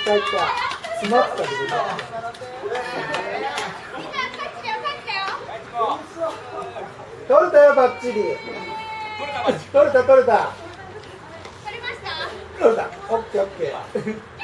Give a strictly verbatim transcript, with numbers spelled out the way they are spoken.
ったいった詰まったけど取れたよバッチリ取れた取れた取れたオッケーオッケー